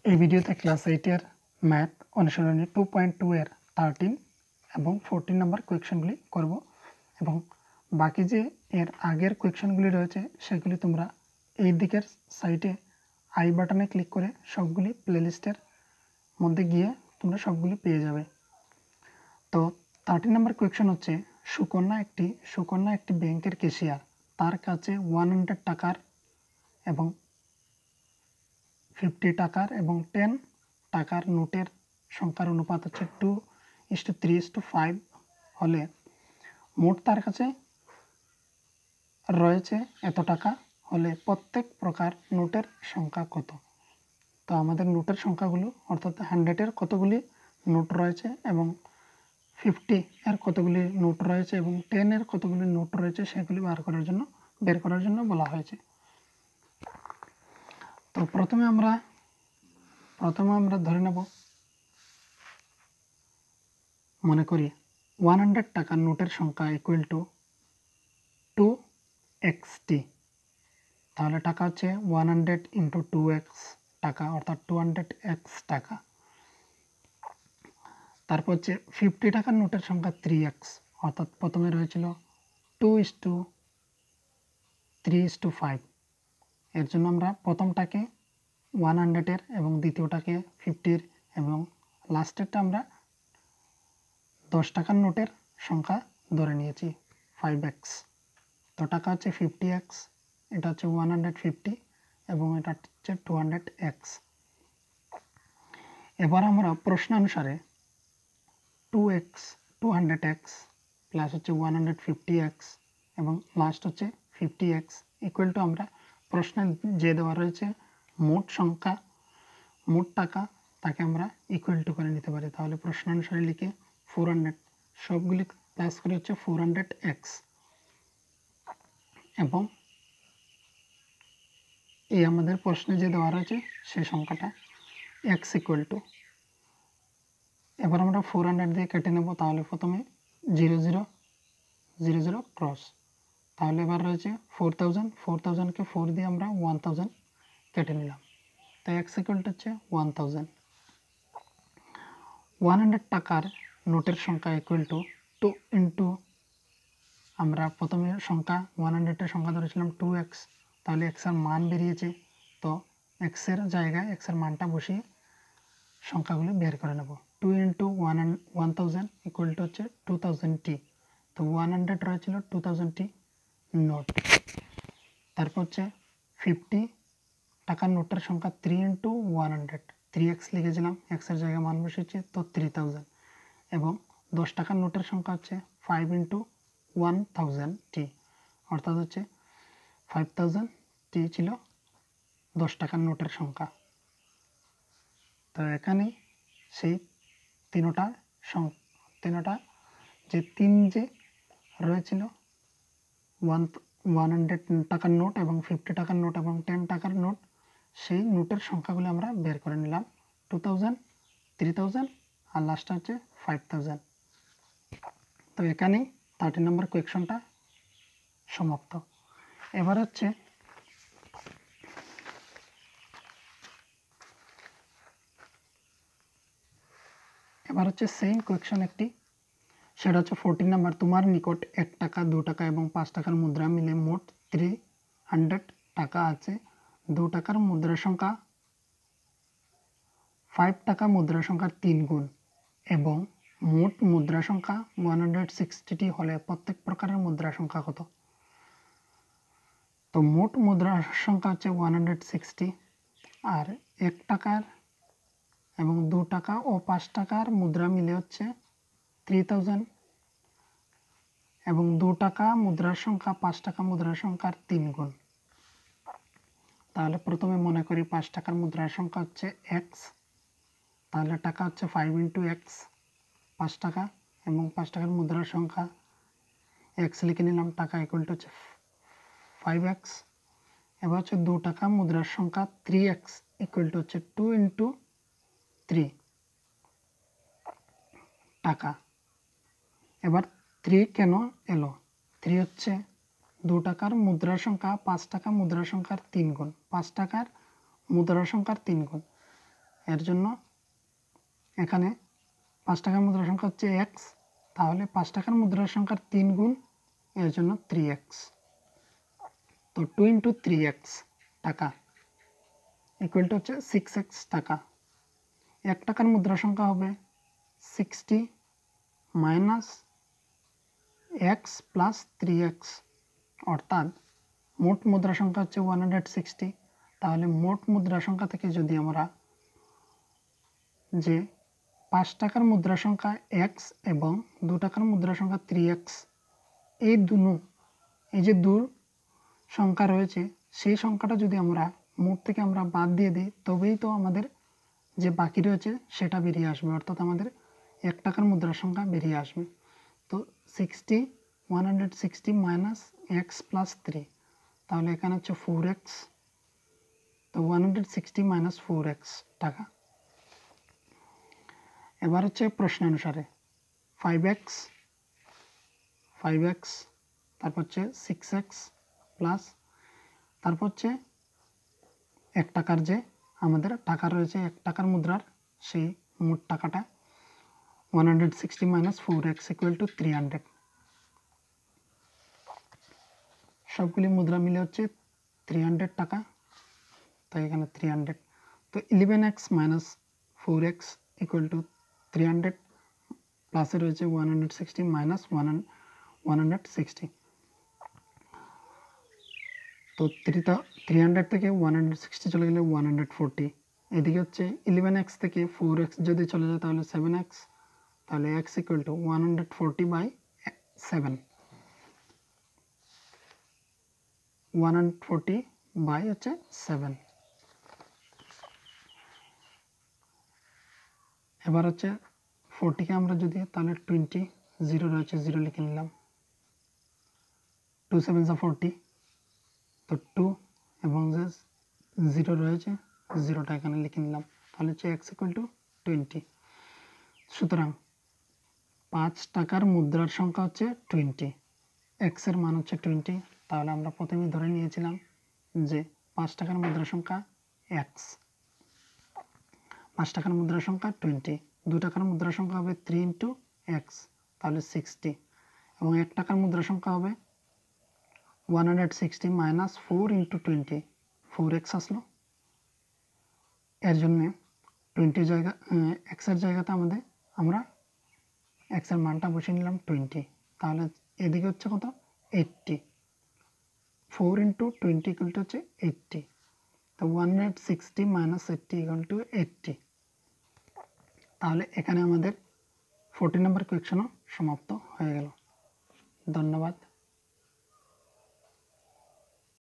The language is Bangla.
এই ভিডিওতে ক্লাস 8 এর ম্যাথ অনুশীলনী 2.2 এর 13 এবং 14 নম্বর কোয়েকশনগুলি করব এবং বাকি যে এর আগের কোয়েকশনগুলি রয়েছে সেগুলি তোমরা এই দিকের সাইডে আই বাটনে ক্লিক করে সবগুলি প্লেলিস্টের মধ্যে গিয়ে তোমরা সবগুলি পেয়ে যাবে। তো 13 নম্বর কোয়েকশন হচ্ছে সুকন্যা একটি ব্যাংকের ক্যাশিয়ার, তার কাছে 100 টাকার এবং 50 টাকার এবং 10 টাকার নোটের সংখ্যার অনুপাত হচ্ছে 2:3:5 হলে মোট তার কাছে রয়েছে এত টাকা হলে প্রত্যেক প্রকার নোটের সংখ্যা কত। তো আমাদের নোটের সংখ্যাগুলো অর্থাৎ 100 এর কতগুলি নোট রয়েছে এবং 50 এর কতগুলি নোট রয়েছে এবং 10 এর কতগুলি নোট রয়েছে সেগুলি বের করার জন্য বলা হয়েছে। তো প্রথমে আমরা ধরে নেব, মনে করি 100 টাকার নোটের সংখ্যা ইকুয়াল টু 2xt। তাহলে টাকা হচ্ছে 100 ইন্টু 2x টাকা অর্থাৎ 200x টাকা। তারপর হচ্ছে 50 টাকার নোটের সংখ্যা 3x অর্থাৎ প্রথমে রয়েছিল 2:3:5। এর জন্য আমরা প্রথমটাকে 100 এর এবং দ্বিতীয়টাকে 50 এবং লাস্টেরটা আমরা 10 টাকার নোটের সংখ্যা ধরে নিয়েছি 5x। তো টাকা হচ্ছে 50x, এটা হচ্ছে 150 এবং এটা হচ্ছে 200x। এবার আমরা প্রশ্নানুসারে 200x প্লাস হচ্ছে 150x এবং লাস্ট হচ্ছে 50x ইকুয়াল টু আমরা প্রশ্নে যে দেওয়া রয়েছে মোট টাকা তাকে আমরা ইকুয়াল টু করে নিতে পারি। তাহলে প্রশ্নানুসারে লিখে 400 সবগুলি প্লাস করে হচ্ছে 400x এবং এই আমাদের প্রশ্নে যে দেওয়া রয়েছে সেই সংখ্যাটা x ইকুয়াল টু, এবার আমরা 400 দিয়ে কেটে নেব। তাহলে প্রথমে 0 0 0 0 ক্রস, তাহলে এবার রয়েছে 4000কে 4 দিয়ে আমরা 1000 কেটে নিলাম। তাই x ইকুয়াল টু হচ্ছে 1000। 100 টাকার নোটের সংখ্যা ইকুয়াল টু 2 ইন্টু আমরা প্রথমে সংখ্যা 100-এর সংখ্যা ধরেছিলাম 2x, তাহলে x এর মান বেরিয়েছে। তো x এর জায়গায় x এর মানটা বসিয়ে সংখ্যাগুলো বের করে নেব। 2 ইন্টু 1000 ইকুয়াল টু হচ্ছে 2000t। তো 100 রয়েছিল 2000t নোট। তারপর হচ্ছে 50 টাকার নোটের সংখ্যা 3 ইন্টু 100, 3x লিখেছিলাম, x এর জায়গায় মান বসেছে তো 3000 এবং 10 টাকার নোটের সংখ্যা হচ্ছে 5 ইন্টু 1000t অর্থাৎ হচ্ছে 5000t ছিল 10 টাকার নোটের সংখ্যা। তো এখানে সেই তিনটা যে রয়েছিল 100 টাকার নোট এবং 50 টাকার নোট এবং 10 টাকার নোট, সেই নোটের সংখ্যাগুলো আমরা বের করে নিলাম 2000, 3000 আর লাস্ট হচ্ছে 5000। তো এখানেই 13 নম্বর কোয়েকশনটা সমাপ্ত। এবার হচ্ছে সেম কোয়েকশন একটি, সেটা হচ্ছে 14 নাম্বার। তোমার নিকট 1 টাকা 2 টাকা এবং 5 টাকার মুদ্রা মিলে মোট 300 টাকা আছে। 2 টাকার মুদ্রার সংখ্যা 5 টাকা মুদ্রার সংখ্যার 3 গুণ এবং মোট মুদ্রা সংখ্যা 160টি হলে প্রত্যেক প্রকারের মুদ্রা সংখ্যা কত। তো মোট মুদ্রার সংখ্যা হচ্ছে 160 আর 1 টাকার এবং 2 টাকা ও 5 টাকার মুদ্রা মিলে হচ্ছে 3000 এবং 2 টাকা মুদ্রার সংখ্যা 5 টাকা মুদ্রার সংখ্যার 3 গুণ। তাহলে প্রথমে মনে করি 5 টাকার মুদ্রার সংখ্যা হচ্ছে x, তাহলে টাকা হচ্ছে 5 ইন্টু x 5 টাকা এবং 5 টাকার মুদ্রার সংখ্যা x লিখে নিলাম, টাকা ইকুয়াল টু হচ্ছে 5x। এবার হচ্ছে 2 টাকা মুদ্রার সংখ্যা 3x ইকুয়াল টু হচ্ছে 2 ইন্টু 3 টাকা। এবার 3 কেন এলো, 3 হচ্ছে 2 টাকার মুদ্রার সংখ্যা 5 টাকা মুদ্রার সংখ্যার 3 গুণ, 5 টাকার মুদ্রার সংখ্যার 3 গুণ। এর জন্য এখানে 5 টাকার মুদ্রার সংখ্যা হচ্ছে x, তাহলে 5 টাকার মুদ্রার সংখ্যার 3 গুণ, এর জন্য 3x। তো 2 × 3x টাকা ইকুয়াল টু হচ্ছে 6x টাকা। 1 টাকার মুদ্রার সংখ্যা হবে 60 মাইনাস x প্লাস 3x, অর্থাৎ মোট মুদ্রা সংখ্যা হচ্ছে 160। তাহলে মোট মুদ্রা সংখ্যা থেকে যদি আমরা যে 5 টাকার মুদ্রা সংখ্যা x এবং 2 টাকার মুদ্রা সংখ্যা 3x, এই যে দু সংখ্যা রয়েছে, সেই সংখ্যাটা যদি আমরা মোট থেকে আমরা বাদ দিয়ে দিই, তবেই তো আমাদের যে বাকি রয়েছে সেটা বেরিয়ে আসবে, অর্থাৎ আমাদের 1 টাকার মুদ্রার সংখ্যা বেরিয়ে আসবে। তো 160 মাইনাস x প্লাস 3, তাহলে এখানে হচ্ছে 4x। তো 160 মাইনাস 4x টাকা। এবার হচ্ছে প্রশ্নানুসারে 5x, তারপর হচ্ছে 6x প্লাস, তারপর হচ্ছে 1 টাকার যে আমাদের টাকা রয়েছে 1 টাকার মুদ্রার, সেই মোট টাকাটা 160 মাইনাস 4x ইকুয়াল টু 300। সবগুলি মুদ্রা মিলে হচ্ছে 300 টাকা, তাই এখানে 300। তো 11x minus 4x equal to 300, প্লাসে রয়েছে 160 মাইনাস 160। তো 300 থেকে 160 চলে গেলে 140। এদিকে হচ্ছে 11x থেকে 4x যদি চলে যায় তাহলে 7x, তাহলে x ইকুয়াল টু 140/7, 140/7। এবার হচ্ছে 40কে আমরা যদি তাহলে 20, 0 রয়েছে 0 লিখে নিলাম, 2 7 40, তো 2 এবং যে 0 রয়েছে 0টা এখানে লিখে নিলাম, তাহলে হচ্ছে x ইকুয়াল টু 20। সুতরাং 5 টাকার মুদ্রার সংখ্যা হচ্ছে 20, x এর মান হচ্ছে 20। তাহলে আমরা প্রথমেই ধরে নিয়েছিলাম যে 5 টাকার মুদ্রার সংখ্যা x, 5 টাকার মুদ্রার সংখ্যা 20, 2 টাকার মুদ্রার সংখ্যা হবে 3 × x, তাহলে 60, এবং 1 টাকার মুদ্রার সংখ্যা হবে 160 মাইনাস 4 × 20, 4x আসলো। এর জন্য 20 জায়গা x এর জায়গাতে আমরা x এর মানটা বসিয়ে নিলাম 20, তাহলে এদিকে হচ্ছে কত 80, 4 × 20 ইকুয়াল টু হচ্ছে 80। তো 160 মাইনাস 80 ইকুয়াল টু 80। তাহলে এখানে আমাদের 14 নম্বর কোয়েকশনও সমাপ্ত হয়ে গেল। ধন্যবাদ।